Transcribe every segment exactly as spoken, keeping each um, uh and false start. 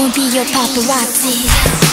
won't be your paparazzi.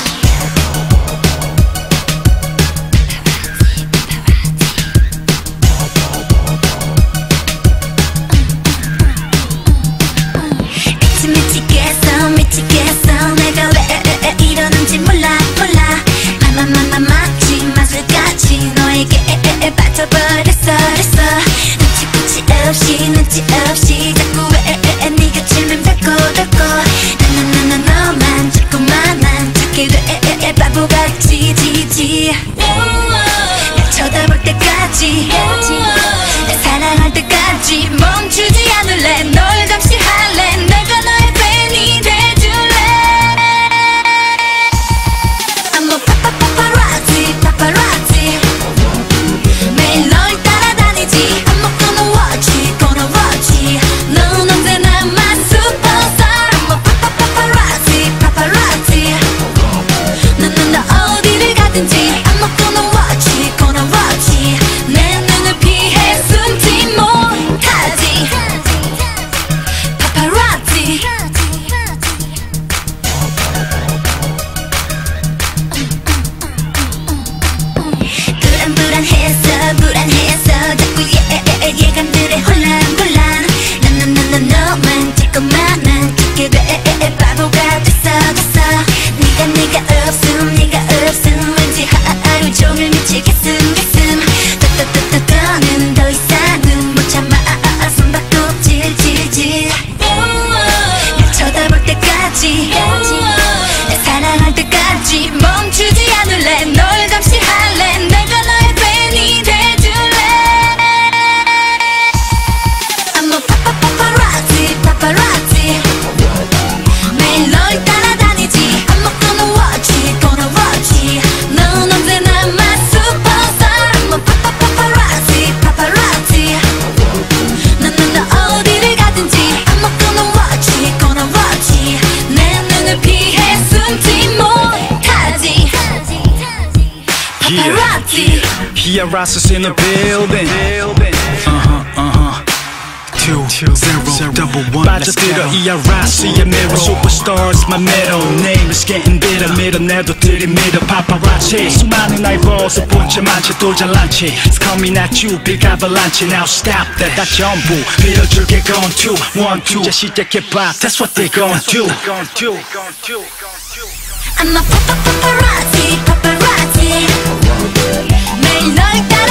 미치겠어 미치겠어 내가 왜 이러는지 몰라 몰라 마마마마 마치 마술같이 너에게 빠져버렸어 그랬어 눈치 끝이 없이 눈치 없이 자꾸 왜 네가 질문 닫고 닫고 나나나나 너만 자꾸만 난 듣게 돼 바보같이 지지 날 쳐다볼 때까지 날 사랑할 때까지 멈추지 않을래 널 감시할래 내가 너의 팬이 돼줄래 I'm a paparazzi paparazzi 매일 널 따라다니지 I'm not gonna watch it gonna watch it 넌 언제나 my superstar I'm a paparazzi paparazzi 넌 너 어디를 가든지 I'm not gonna watch it gonna watch it 내 눈을 피해 숨지 못하지 Paparazzi 불안불안해서 불안해서 자꾸 예, 예감들의 혼란혼란 나나나나 너만 자꾸만 난 듣게 돼 바보가 됐어 됐어 네가 네가 없음 네가 없음 왠지 하루 종일 미치겠음 겠음 떠떠떠떠 더는 더 이상은 못 참아 숨바꼭질 질질 날 쳐다볼 때까지 날 사랑할 때까지 멈추지 않을래 널 감시할래 내가 너의 팬이 돼줄래 I'm a paparazzi paparazzi 매일 널 따라다니지 I'm not gonna watch it gonna watch it 넌 언제나 my superstar I'm a paparazzi paparazzi 넌 너 어디를 가든지 I'm not gonna watch it gonna watch it 내 눈을 피해 숨지 못하지 Paparazzi Paparazzi's in the building. Uh-huh, uh-huh. Two, zero, double one. 빠져들어 이 아라시의 mirror. Superstars, my middle name is getting bitter. 밀어내도 들이밀어 paparazzi. 수많은 eyeballs 본체 많지 또 잘난 체. It's coming at you, big avalanche. Now stop that. 다 전부 밀어줄게 gone two, one, two. 이제 시작해봐. That's what they gon' do. I'm a paparazzi paparazzi 매일 널 따라